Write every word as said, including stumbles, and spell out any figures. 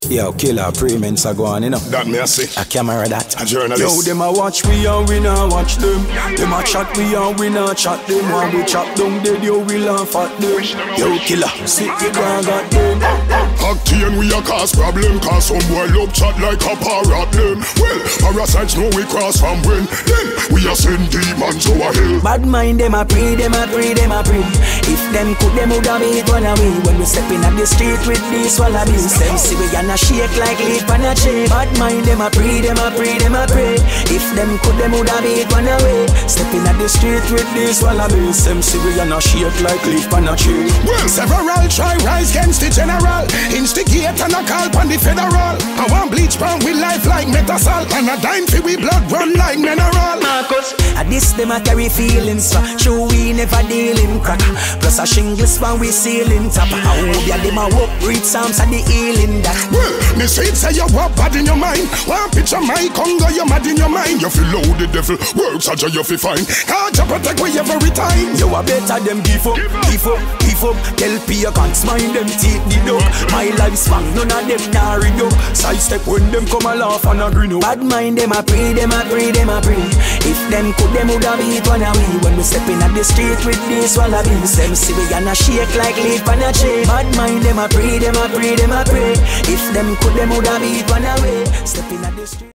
Yo, killer, Pree-ments are going, you know. That me I say. A camera that. A journalist. Yo, them a watch we and we not watch them. Them a chat we and we not chat them. When we chop down dead, yo, we laugh at them. Yo, killer, sit the ground at them. Octane we a cause problem, cause some boy love chat like a parrot them. Well, parasites know we cross from when. Then we a send demons over hell. Badmind them a Pree, them a Pree, them a Pree. If them could, them would have made one away. When we step in at the street with these wallabies, them see we gonna shake like leaf on a tree. Badmind them a Pree, them a Pree, them a Pree. If them could, them would have made one away. Stepping at the street with these wallabies, them see we gonna shake like leaf on a tree. Well, several try rise against the general. Instigate and a call on the federal. I want bleach pan with life like metasol. And a dime for we blood run like mineral. Marcus, at this them a carry feelings for. Sure we never deal in crack. Plus a shingles pan we ceiling top. I hope ya them a walk read psalms and the healing that. Well, me say it say you walk bad in your mind. One picture my Congo you mad in your mind. You feel low the devil works as you feel fine. Can't you protect we every time. You a better them give up, give up, give up. Tell P you can't mind them teeth the dog. My lifespan none of them nah rig up. Side step when them come a laugh and a grin up. Badmind them a Pree, them a Pree, them a Pree. If them could, them would have beat one away. When we step in at the street with these wallabies, them see we gonna shake like leaf on a tree. Badmind them a Pree, them a Pree, them a Pree. If them could, them would have beat one away. Step in at the street.